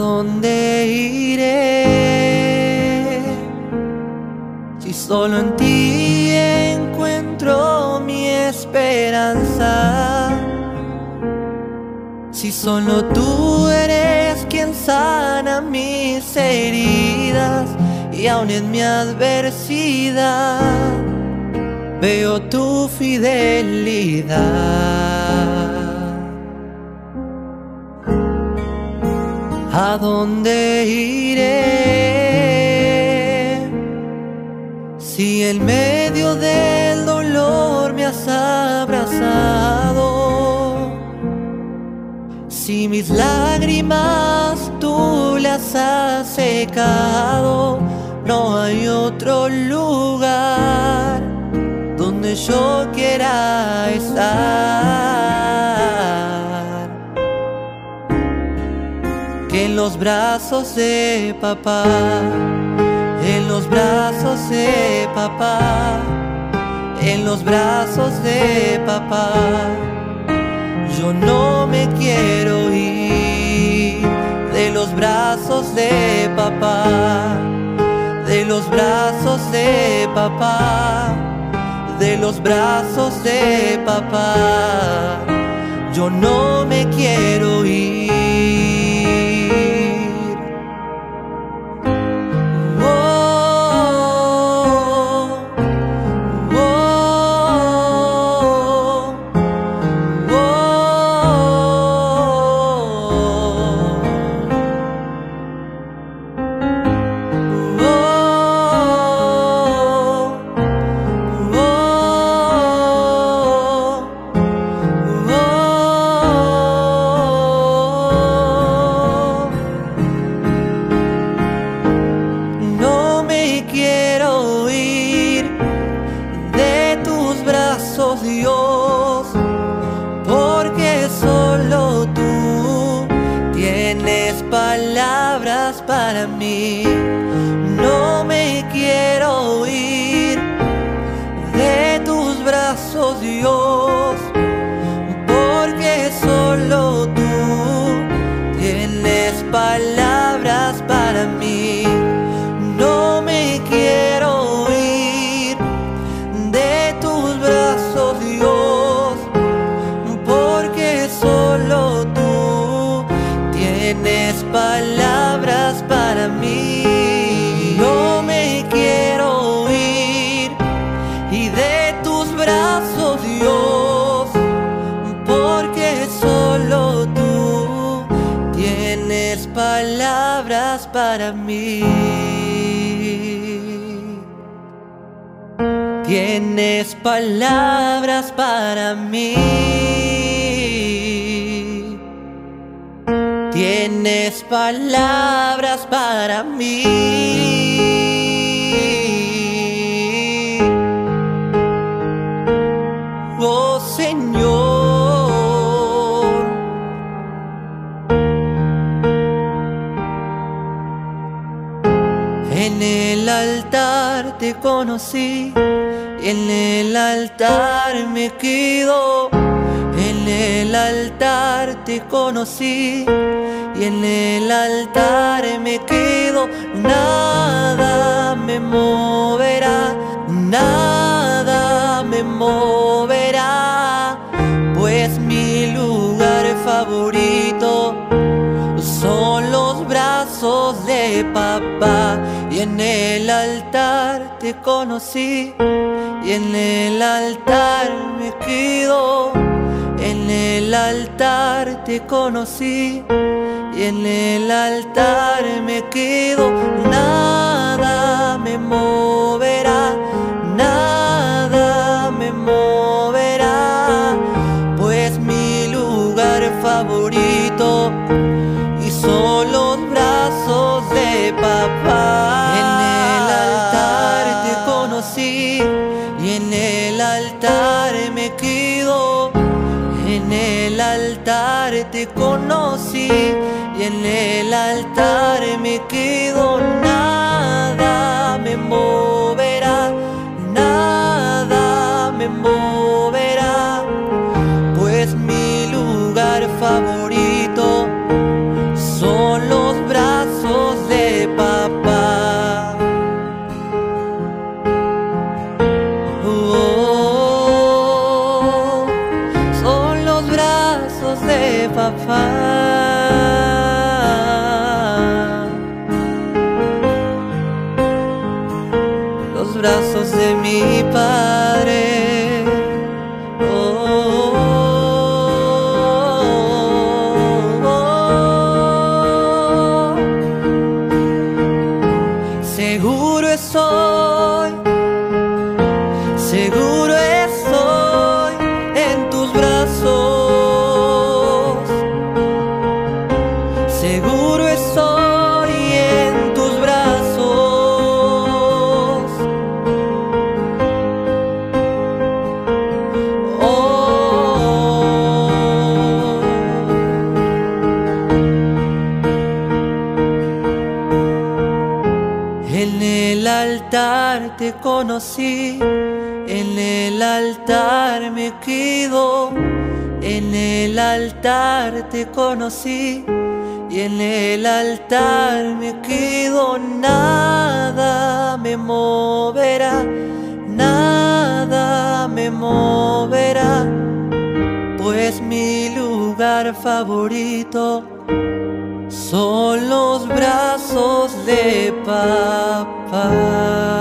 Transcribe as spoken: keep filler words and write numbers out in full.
dónde iré si solo en ti encuentro mi esperanza? Si solo tú eres quien sana mis heridas y aun en mi adversidad veo tu fidelidad. ¿A dónde iré si en medio del dolor me has abrazado? Si mis lágrimas tú las has secado, no hay otro lugar donde yo quiera estar que en los brazos de papá, en los brazos de papá, en los brazos de papá. Yo no me quiero ir de los brazos de papá, de los brazos de papá, de los brazos de papá. Yo no me quiero ir. Dios, porque solo tú tienes palabras para mí. No me quiero ir de tus brazos, Dios, porque solo tú tienes palabras para mí. No me quiero ir de tus brazos, Dios, porque solo tú tienes palabras para mí. No me quiero ir y de tus brazos, Dios, porque solo tú tienes palabras para mí. Tienes palabras para mí. Tienes palabras para mí. Oh Señor, en el altar te conocí y en el altar me quedo. En el altar te conocí y en el altar me quedo. Nada me moverá, nada me moverá, pues mi lugar favorito son los brazos de papá. Y en el altar te conocí y en el altar me quedo. En el altar te conocí y en el altar me quedo. Nada me moverá, nada me moverá, pues mi lugar favorito y son los brazos de papá. En el altar te conocí y en el altar me quedo. En el altar te conocí y en el altar me quedo. Nada me moverá, nada me moverá, pues mi lugar favorito son los brazos brazos de mi Padre. Oh, oh, oh. Seguro estoy, seguro estoy en tus brazos. Seguro estoy en tus brazos. Oh, en el altar te conocí, en el altar me quedo, en el altar te conocí. Y en el altar me quedo, nada me moverá, nada me moverá, pues mi lugar favorito son los brazos de papá.